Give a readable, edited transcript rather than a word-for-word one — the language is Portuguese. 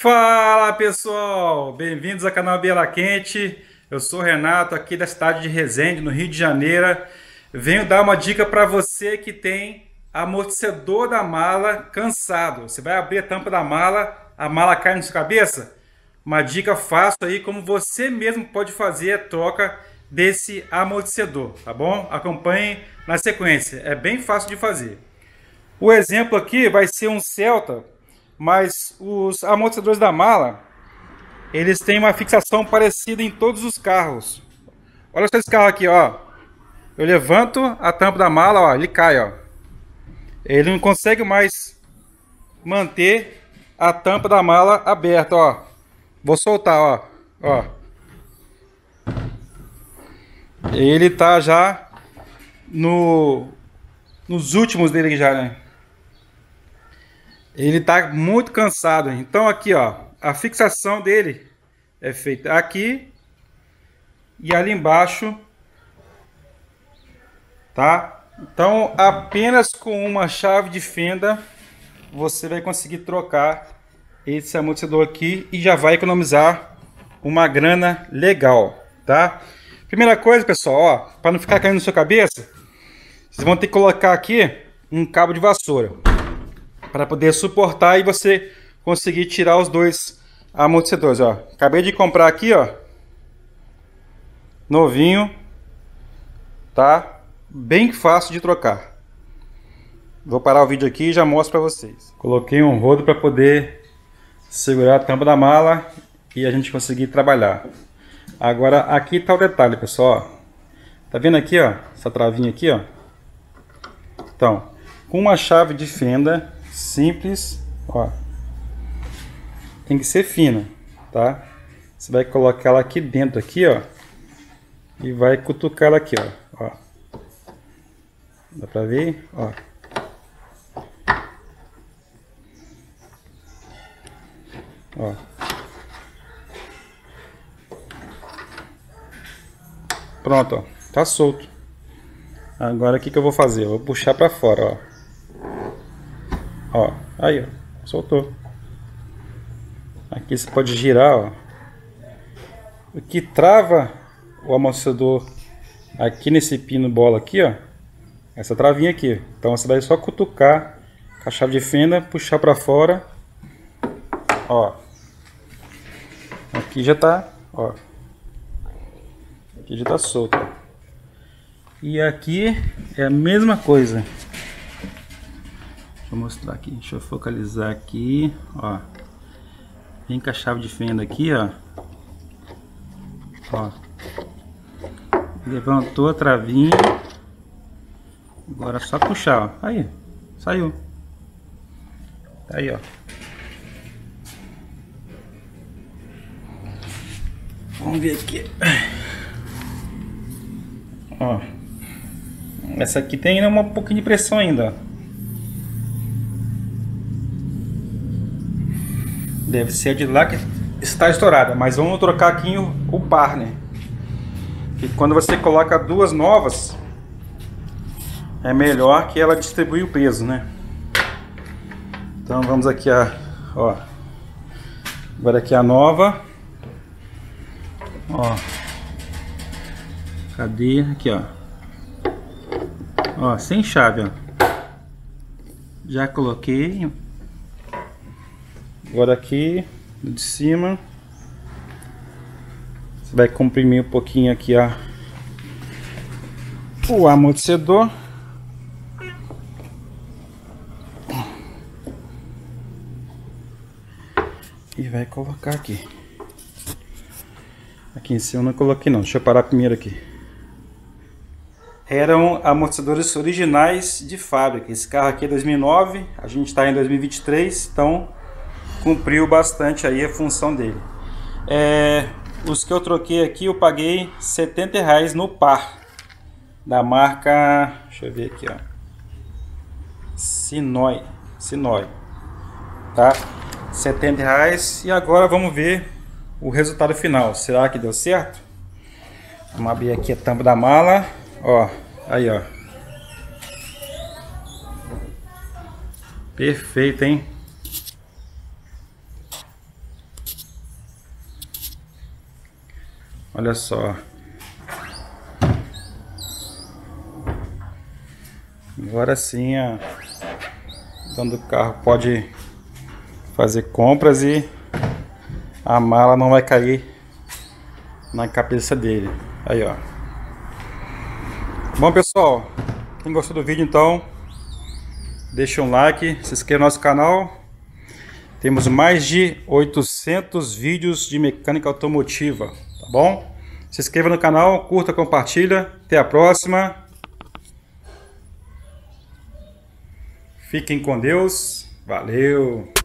Fala pessoal, bem-vindos ao canal Biela Quente. Eu sou o Renato, aqui da cidade de Resende, no Rio de Janeiro. Venho dar uma dica para você que tem amortecedor da mala cansado. Você vai abrir a tampa da mala, a mala cai na sua cabeça? Uma dica fácil aí, como você mesmo pode fazer a troca desse amortecedor, tá bom? Acompanhe na sequência, é bem fácil de fazer. O exemplo aqui vai ser um Celta, mas os amortecedores da mala, eles têm uma fixação parecida em todos os carros. Olha só esse carro aqui, ó. Eu levanto a tampa da mala, ó, ele cai, ó. Ele não consegue mais manter a tampa da mala aberta, ó. Vou soltar, ó. Ó. Ele tá já nos últimos dele já, né? Ele tá muito cansado. Então aqui, ó, a fixação dele é feita aqui e ali embaixo, tá? Então apenas com uma chave de fenda você vai conseguir trocar esse amortecedor aqui e já vai economizar uma grana legal, tá? Primeira coisa, pessoal, ó, para não ficar caindo na sua cabeça, vocês vão ter que colocar aqui um cabo de vassoura para poder suportar e você conseguir tirar os dois amortecedores, ó. Acabei de comprar aqui, ó, novinho, tá? Bem fácil de trocar. Vou parar o vídeo aqui e já mostro para vocês. Coloquei um rodo para poder segurar a tampa da mala e a gente conseguir trabalhar. Agora aqui tá o detalhe, pessoal, ó. Tá vendo aqui, ó, essa travinha aqui, ó? Então, com uma chave de fenda simples, ó, tem que ser fina, tá? Você vai colocar ela aqui dentro aqui, ó, e vai cutucar ela aqui, ó. Dá pra ver, ó. Ó. Pronto, ó, tá solto. Agora o que eu vou fazer? Eu vou puxar pra fora, ó. Ó, aí, ó, soltou. Aqui você pode girar, ó. O que trava o amortecedor aqui nesse pino bola aqui, ó, essa travinha aqui. Então você vai só cutucar com a chave de fenda, puxar pra fora, ó. Aqui já tá, ó. Aqui já tá solto, ó. E aqui é a mesma coisa. Deixa eu mostrar aqui, deixa eu focalizar aqui, ó. Vem com a chave de fenda aqui, ó. Ó. Levantou a travinha. Agora é só puxar, ó. Aí, saiu. Tá aí, ó. Vamos ver aqui. Ó. Essa aqui tem ainda um pouquinho de pressão ainda, ó. Deve ser de lá que está estourada, mas vamos trocar aqui o par, né? Que quando você coloca duas novas, é melhor que ela distribui o peso, né? Então vamos aqui ó. Agora aqui a nova. Ó. Cadê? Aqui, ó. Ó, sem chave, ó. Já coloquei. Agora aqui de cima você vai comprimir um pouquinho aqui, ó, o amortecedor. E vai colocar aqui. Aqui em cima eu não coloquei não, deixa eu parar primeiro aqui. Eram amortecedores originais de fábrica. Esse carro aqui é 2009, a gente está em 2023, então cumpriu bastante aí a função dele. Os que eu troquei aqui eu paguei R$70 no par, da marca, deixa eu ver aqui, ó, Sinoi, tá? R$70. E agora vamos ver o resultado final. Será que deu certo? Vamos abrir aqui a tampa da mala, ó, aí, ó. Perfeito, hein? Olha só. Agora sim, o dono do carro pode fazer compras e a mala não vai cair na cabeça dele. Aí, ó. Bom, pessoal, quem gostou do vídeo, então, deixa um like, se inscreva no nosso canal. Temos mais de 800 vídeos de mecânica automotiva, tá bom? Se inscreva no canal, curta, compartilha. Até a próxima. Fiquem com Deus. Valeu!